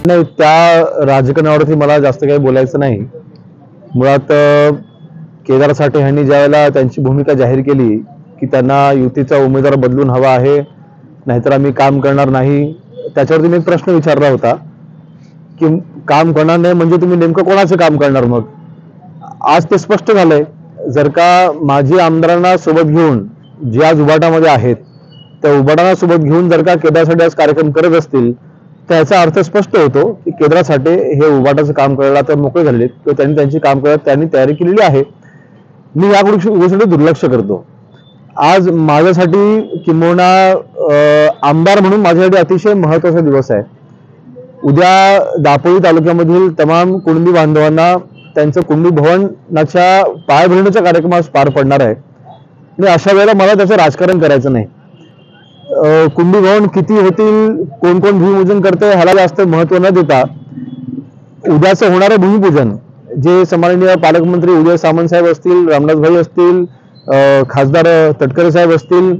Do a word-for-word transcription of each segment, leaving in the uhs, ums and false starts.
नाही, त्या राजकारणावरती मला जास्त काही बोलायचं नाही. मुळात अ, केदार साठे यांनी ज्यावेळेला त्यांची भूमिका जाहीर केली की त्यांना युतीचा उमेदवार बदलून हवा आहे, नाहीतर आम्ही काम करणार नाही, त्याच्यावरती मी एक प्रश्न विचारला होता की काम करणार नाही म्हणजे तुम्ही नेमकं कोणाचं काम करणार? मग आज ते स्पष्ट झालंय. जर का माजी आमदारांना सोबत घेऊन जे आज उभाटामध्ये आहेत, त्या उभाटांना सोबत घेऊन जर का केदार साठे आज कार्यक्रम करत असतील, त्याचा अर्थ स्पष्ट होतो की केदार साठे हे उभाटाचं काम करायला तर मोकळे झालेत किंवा त्यांनी त्यांची काम करायला त्यांनी तयारी केलेली आहे. मी या गोष्टीसाठी दुर्लक्ष करतो. आज माझ्यासाठी किंबहुना आमदार म्हणून माझ्यासाठी अतिशय महत्त्वाचा दिवस आहे. उद्या दापोली तालुक्यामधील तमाम कुणबी बांधवांना त्यांचं कुणबी भवनाच्या पायाभरणीचा कार्यक्रम आज पार पडणार आहे आणि अशा वेळेला मला त्याचं राजकारण करायचं नाही. कुणबी भवन किती होतील, कोण कोण भूमिपूजन करते ह्याला जास्त महत्व न देता उद्याचं होणारं भूमिपूजन जे सन्माननीय पालकमंत्री उदय सामंत साहेब असतील, रामदास भाई असतील, खासदार तटकरे साहेब असतील,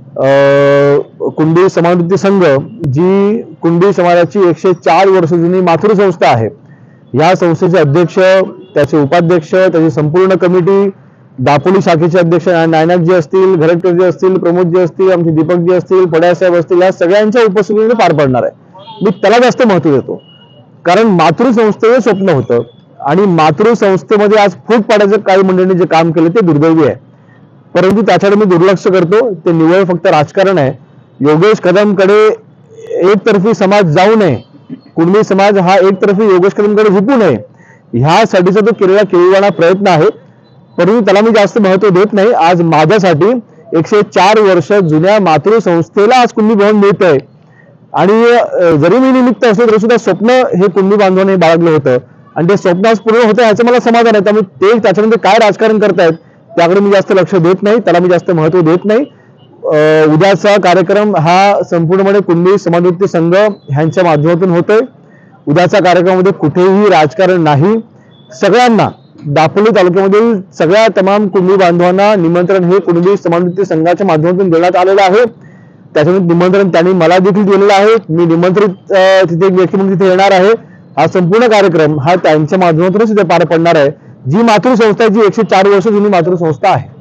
कुणबी समाजोन्नती संघ जी कुणबी समाजाची एकशे चार वर्ष जुनी मातृ संस्था आहे, या संस्थेचे अध्यक्ष, त्याचे उपाध्यक्ष, त्याची संपूर्ण कमिटी, दापोली शाखेचे अध्यक्ष नायनाक जी असतील, घरटकर जी असतील, प्रमोद जी असतील, आमचे दीपक जी असतील, फड्या साहेब असतील, या सगळ्यांच्या उपस्थितीने पार पडणार आहे. मी त्याला जास्त महत्व देतो, कारण मातृसंस्थेचं स्वप्न होतं आणि मातृसंस्थेमध्ये आज फूट पाडायचं काही मंडळींनी जे काम केलं ते दुर्दैवी आहे. परंतु त्याच्याकडे मी दुर्लक्ष करतो. ते निव्वळ फक्त राजकारण आहे. योगेश कदमकडे एकतर्फी समाज जाऊ नये, कुणबी समाज हा एकतर्फी योगेश कदमकडे झुकू नये, ह्यासाठीचा तो केलेला केविलवाणा प्रयत्न आहे. परंतु त्याला मी जास्त महत्व देत नाही. आज माझ्यासाठी एकशे चार वर्ष जुन्या मातृसंस्थेला आज कुणबी भवन मिळतंय आणि जरी मी निमित्त असलो तरी सुद्धा स्वप्न हे कुणबी बांधवांनी बाळगलं होतं आणि ते स्वप्न आज पूर्ण होतं ह्याचं मला समाधान आहे. त्यामुळे ते त्याच्यामध्ये काय राजकारण करतायत त्याकडे मी जास्त लक्ष देत नाही, त्याला मी जास्त महत्व देत नाही. उद्याचा कार्यक्रम हा संपूर्णपणे कुणबी समाजोन्नती संघ ह्यांच्या माध्यमातून होतोय. उद्याच्या कार्यक्रमामध्ये कुठेही राजकारण नाही. सगळ्यांना दापोली तालुक्यामधील सगळ्या तमाम कुणबी बांधवांना निमंत्रण हे कुणबी समाजोन्नती संघाच्या माध्यमातून देण्यात आलेलं आहे. त्याच्यामध्ये निमंत्रण त्यांनी मला देखील दिलेलं आहे. मी निमंत्रित तिथे एक व्यक्ती म्हणून तिथे येणार आहे. हा संपूर्ण कार्यक्रम हा त्यांच्या माध्यमातूनच तिथे पार पडणार आहे. जी मातृसंस्था जी एकशे चार वर्ष जुनी मातृसंस्था आहे.